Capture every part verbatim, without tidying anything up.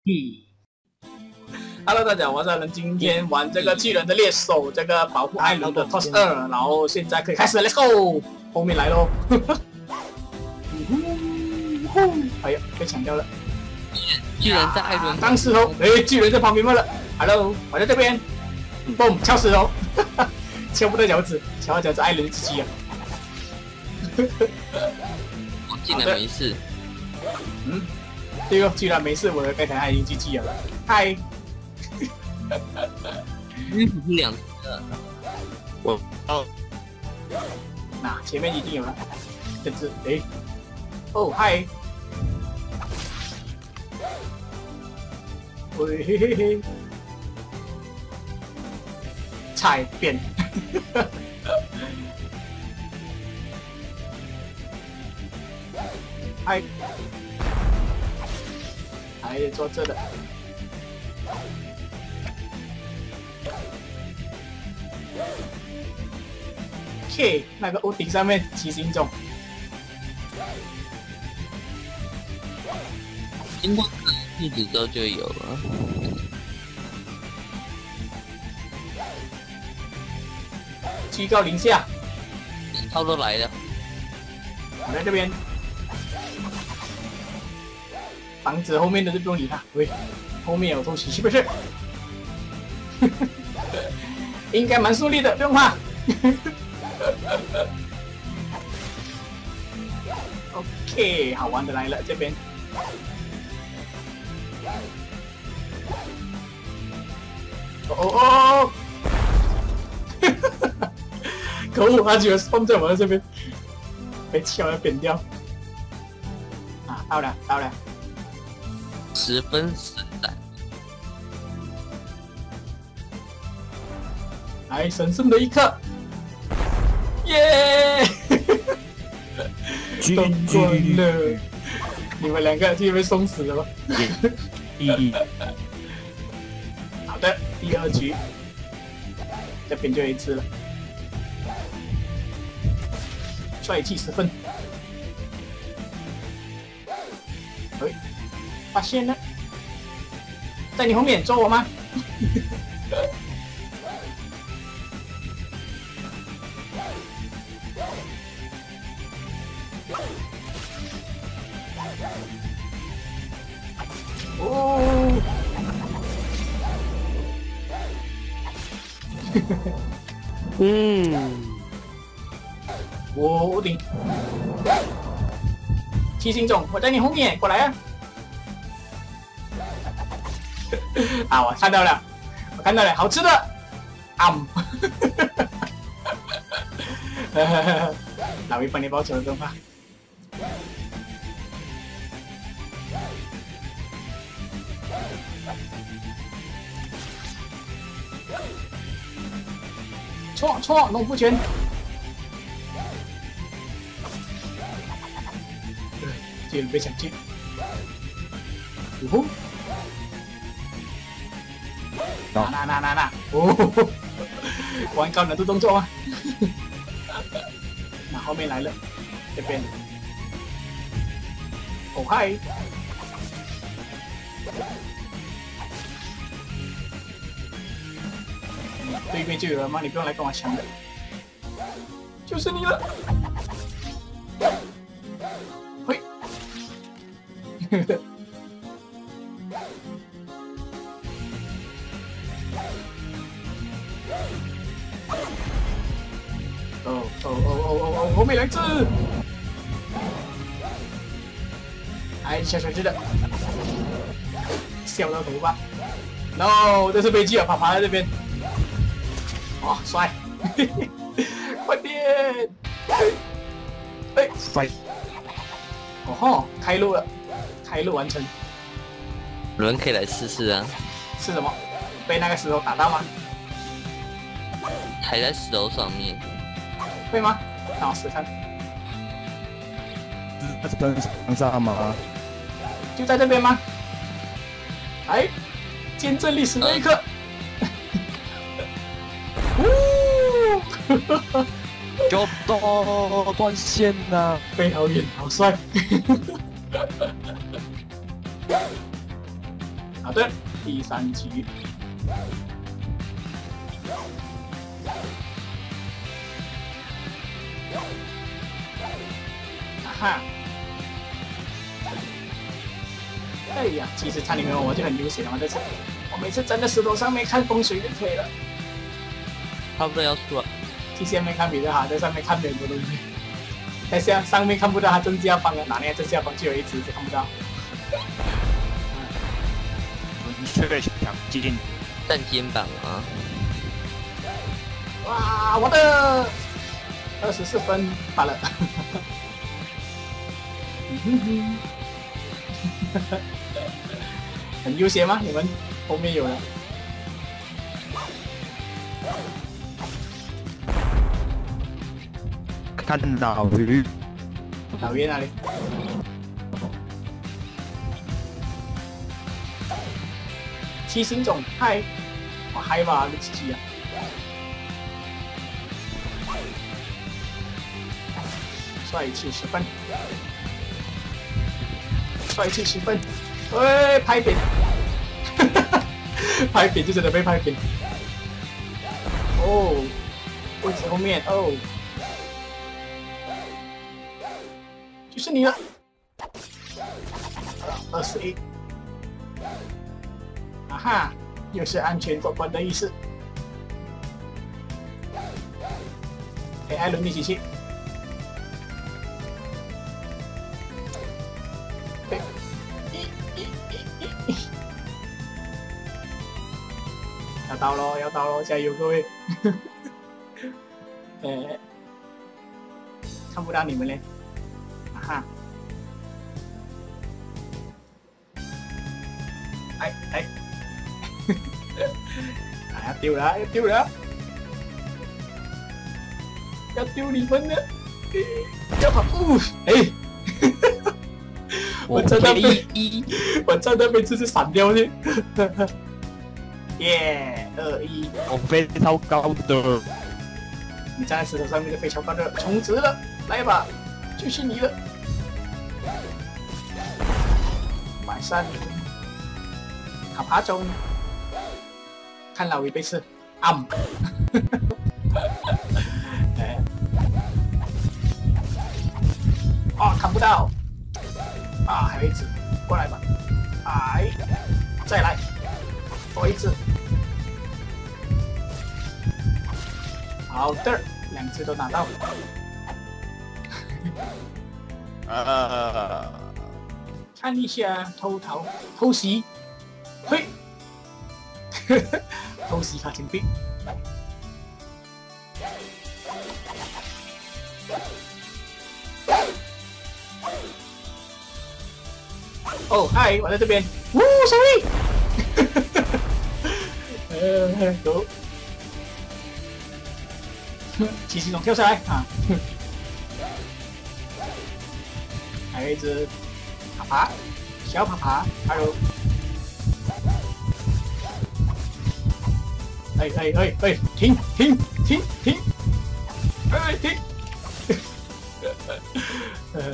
Hello， 大家好，我是艾伦，今天玩这个巨人的猎手，这个保护艾伦的 T O S 二，然后现在可以开始 ，Let's go， 后面来喽。哎呀，被抢掉了。 巨人在艾伦， 当石头，哎，巨人在旁边了。Hello， 我在这边。嘣，敲石头，敲不到脚趾，敲到脚趾艾伦自己啊。 我竟然没事。 嗯，对哦，居然没事，我的该台他已经 G G 了。嗨。 嗯，是两个。我哦， 那前面一定有了，这只哎，哦嗨，喂嘿嘿嘿，踩扁，嗨，还坐这的。K 那个屋顶上面骑行中， 经过日子之后就有了。 居高临下， 差不多来了。 我在这边，房子后面的就不用理他。喂，后面有东西是不是？应该蛮顺利的，不用怕。OK， 好玩的来了，这边。哦哦哦！可恶，他居然放在我的这边，被敲要扁掉。啊，到了，到了， 十分实在。 来，神圣的一刻！耶！通关了！你们两个就被送死了吗？好的，第二局，这边就一次了，帅气十分。喂，发现了，在你后面抓我吗？哦，嗯，我屋顶，七星种，我在你后面，过来啊！啊，我看到了，我看到了，好吃的，啊！老一帮你包球的动画。错错，农夫拳。居然被抢去。呜呼！那那那那那！哦，玩高难度动作吗？那后面来了，这边。哦嗨！对面就有人吗？你不用来跟我抢的，就是你了。嘿，哦哦哦哦哦哦，后面来只，哎，小小只的，笑到头发。No， 这是悲剧啊，爬爬在这边。哦，帅！快点！哎，帅！哦吼，开路了，开路完成。 有人可以来试试啊。 是什么？被那个石头打到吗？ 还在石头上面。 会吗？让我试看。 是登上吗？ 就在这边吗？哎，见证历史那一刻。 就到断线了， 飞好远，好帅！ 好的，第三局。啊哈！哎呀，其实餐里面我就很悠闲了嘛，这次我每次站在石头上面看风水就可以了。 差不多要出了。 去下面看比较好，在上面看没有很多东西。在下上面看不到，他正下方的哪里？正下方就有一只，就看不到。 文雀强劲， 站肩膀啊！ 哇，我的二十四分发了。很悠闲吗？你们后面有了。 看老鱼， 老爷那里？七星种，嗨，我嗨吧，六七七啊！帅气十分，帅气十分，喂，拍扁，拍扁就真的被拍扁。哦，位置后面哦。就是你了，二十一，啊哈，又是安全过关的意思。陪艾伦一起去。要到喽，要到喽，加油各位！呃，看不到你们嘞。啊！哎哎，啊要丢了，要丢了，要丢你们了！要跑！哦，哎，我站那边，我站那边就是闪掉去。耶，二一， 我飞超高的， 你站在石头上面就飞超高的，充值了，来吧，就是你了。晚上爬爬中，看老鱼被吃，啊！哎，哦，看不到，啊，还有一只，过来吧，哎，再来，多一只，好的，两只都拿到， 啊。 看一下偷逃偷袭，嘿，偷袭卡金币。哦，嗨，我在这边。呜 ，sorry。呃，走。七星龙跳下来啊！还有一只。爬爬，小爬爬，还有，哎哎哎哎，停停停停，哎停，呃，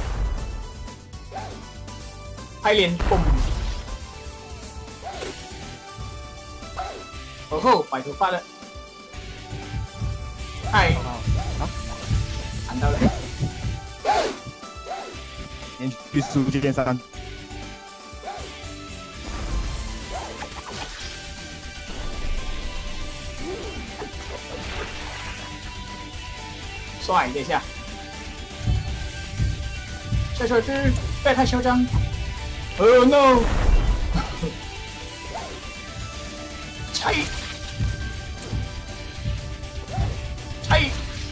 拍脸嘣，哦吼，白头发了，哎，好，看到了。 连续输这件三， 帅一下，帅帅之，不要太嚣张。Oh no！ 拆，拆，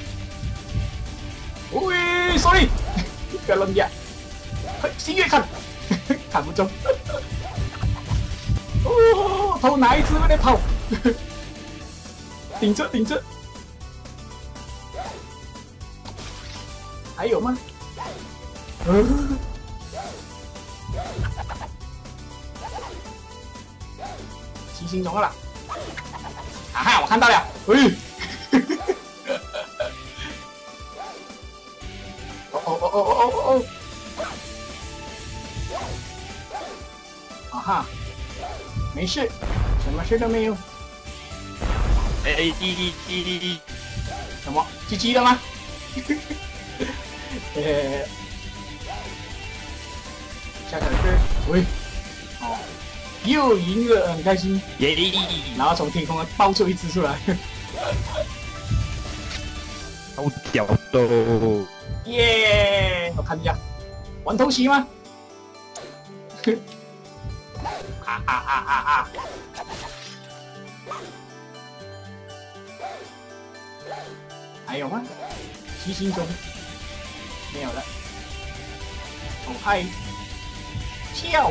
喂 ，sorry， 不要乱压。星月看，看不中。哦，偷哪一只在跑？顶着顶着，还有吗？呃，七星龙了，啊哈，我看到了，喂！哦哦哦哦哦哦哦！啊哈， 没事，什么事都没有。 哎咦咦咦！ 什么？G G 了吗？呃，下场是喂，哦，又赢了，很开心。 耶！ 然后从天空爆出一只出来， 好屌的！ 耶！我看一下，玩偷袭吗？啊啊啊啊啊！还有吗？七星中没有了。哦嗨，跳！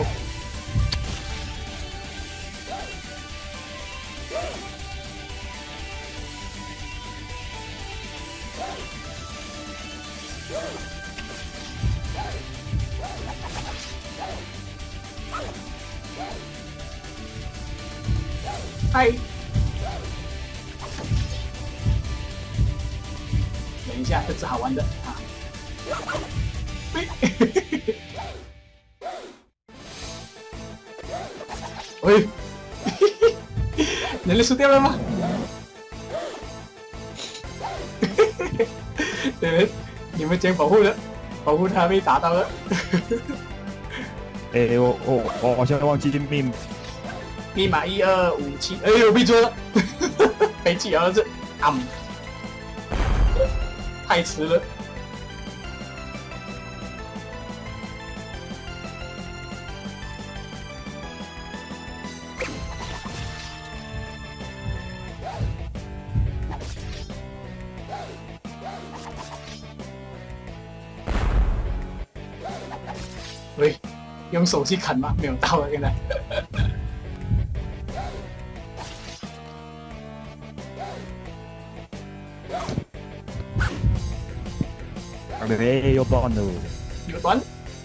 嗨！等一下，这只好玩的啊！喂，人类输掉了吗？对，你们将保护了，保护他被打到了。 哎，我我我好像忘记密码。 密码一二五七，哎呦，被捉了！被气儿子，啊！太迟了。喂，用手去砍吗？没有到了，现在。 哎，又断了。 有断。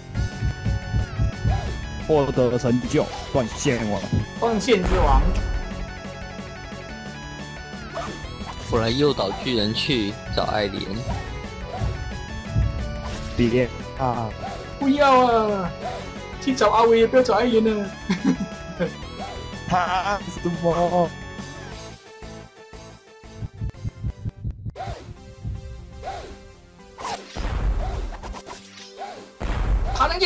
获得成就，断线王。 断线之王。 我来诱导巨人去找艾莲。 别啊！ 不要啊！去找阿威，不要找艾莲了。 他什么？ 爬上去！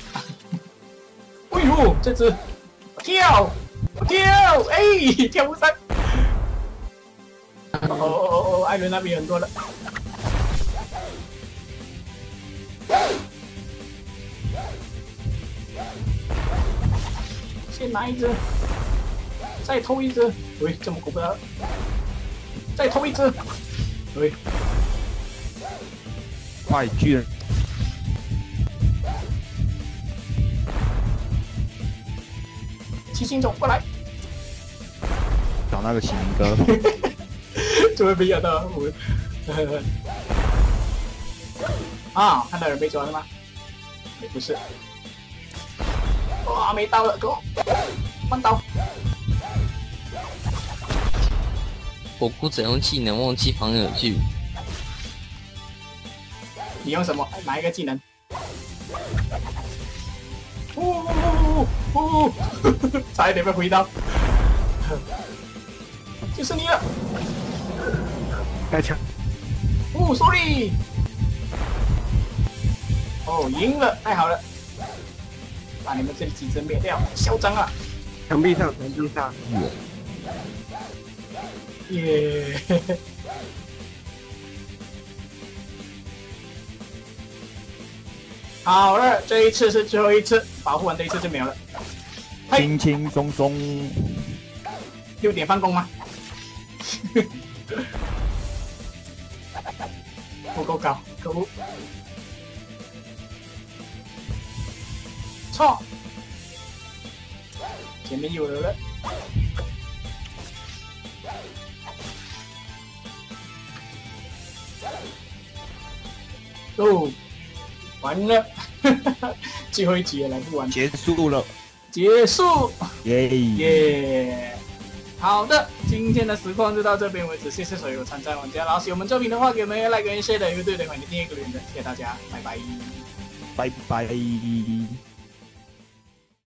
哎呦，这只跳跳，哎，跳不上。哦哦哦哦，艾伦那边很多了。先拿一只，再偷一只。喂，这么狗不了。再偷一只。喂， 快巨人！ 七星种过来。 找那个启明哥。 怎么没想到我？啊，看到人被抓了吗？也不是。哇，没刀了，给我换刀。 我不怎用技能忘记防友剧。 你用什么？哪一个技能？哦哦哦！差一点被回刀。就是你了。 开枪！ 哦 ，sorry。哦，赢了，太好了！把你们这里几只灭掉，嚣张啊！ 墙壁上，墙壁上。 耶！好了，这一次是最后一次，保护完这一次就没有了。 轻轻松松。 六点放工吗？不够高，可恶！错，前面有人了。哦，完了，最后一集也来不完， 结束了， 结束， 耶耶！好的，今天的实况就到这边为止，谢谢所有参战玩家。然后喜欢我们作品的话，给我们一个 like 跟 share 的，有对的话，你订阅个留言的，谢谢大家，拜拜， 拜拜。